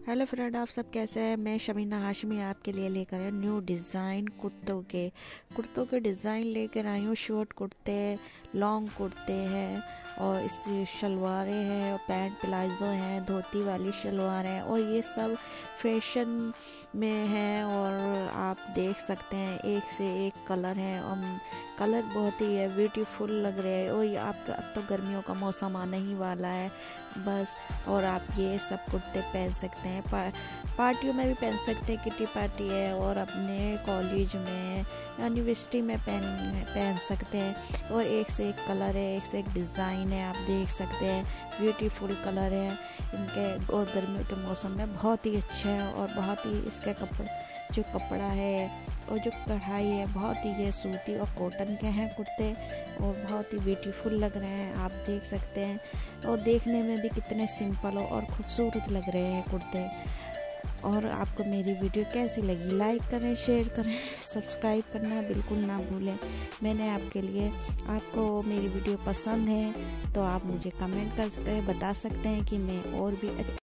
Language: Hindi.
हेलो फ्रेंड, आप सब कैसे हैं। मैं शमीना हाशमी आपके लिए लेकर आई न्यू डिज़ाइन कुर्तों के डिज़ाइन लेकर आई हूँ। शॉर्ट कुर्ते, लॉन्ग कुर्ते हैं और इस शलवारें हैं और पैंट प्लाजो हैं, धोती वाली शलवार हैं और ये सब फैशन में है। और आप देख सकते हैं एक से एक कलर है और कलर बहुत ही है ब्यूटीफुल लग रहे हैं। और ये आपका अब तो गर्मियों का मौसम आने ही वाला है बस। और आप ये सब कुर्ते पहन सकते हैं, पार्टियों में भी पहन सकते हैं, किटी पार्टी है और अपने कॉलेज में, यूनिवर्सिटी में पहन सकते हैं। और एक से एक कलर है, एक से एक डिज़ाइन है, आप देख सकते हैं ब्यूटीफुल कलर है इनके। और गर्मियों के मौसम में बहुत ही अच्छे हैं और बहुत ही इसका कपड़ा है और जो कढ़ाई है बहुत ही ये सूती और कॉटन के हैं कुर्ते और बहुत ही ब्यूटीफुल लग रहे हैं, आप देख सकते हैं। और देखने में भी कितने सिंपल और खूबसूरत लग रहे हैं कुर्ते। और आपको मेरी वीडियो कैसी लगी, लाइक करें, शेयर करें, सब्सक्राइब करना बिल्कुल ना भूलें। मैंने आपके लिए, आपको मेरी वीडियो पसंद है तो आप मुझे कमेंट कर सकते हैं, बता सकते हैं कि मैं और भी